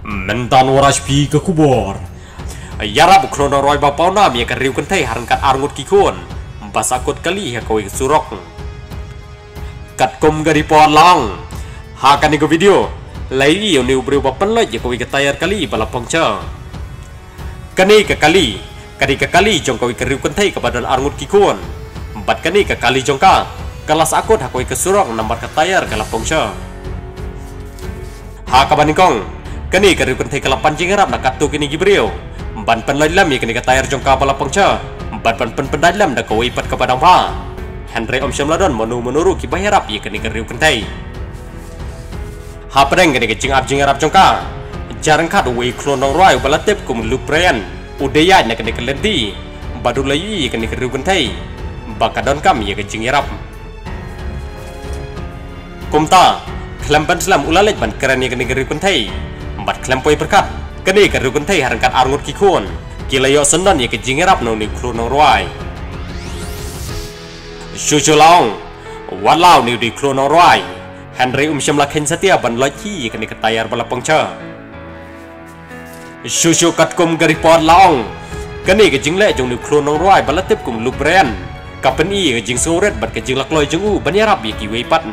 Mentan waras pi ke kubur. Yara bukrona roy bapauna mi ka riu kentai harangkat arngut kikon. Basakot kali ha koi surok. Kat kom gari po lang. Ha kan ko video. Lai ni ubru bapan la je koi ketayar kali balapong cha. Kani ke kali. Kadi ke kali jong koi ka riu kentai ka badan arngut kikon. Bat kani ke kali jong ka. Kelas akut ha koi ke surok nambar ketayar ka lapong cha. Ha ka banikong. Kani ka riu kentai ka lapan jingarap na katu kini gibriu. Ban pen lam ye kini katayar jongka balapong cha. Ban pen dalam dah kau ipat kepada pa. Henry Om Syamladon menuru ki bayarap ye kini keriu kentai. Ha pedeng kini ke jingap jingarap jongka. Jarang kat wei klonong roy balatep kum lupren. Udaya na kini keledi. Badulai ye kini keriu kentai. Bakadon kam ye ke jingirap. Kumta klampan selam ulalej ban keren ye kini keriu kentai. Bat klempoi berkat. Kini ka rukun thai harangkat arngut kikon. Kilayo sendan ye ke jingerap no ni klonong roy. Shushulang. Walau ni di klonong roy. Henry Syamla ken setia ban laki kini ketayar balapong cha. Shushu katkum garipon laong. Kini ke jingle jong ni klonong roy balatip kum lubren. Kapen i ke jing soret bat ke jing lakloy jong u ban yarap ye ki weipat.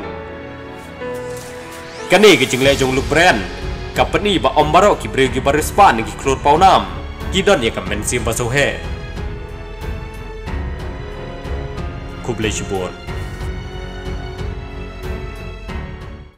Kini ke jingle jong lubren. Kapani ba ombaro ki bregi barispan ki klur paunam kidon ye kamen sim basohe kublai shibon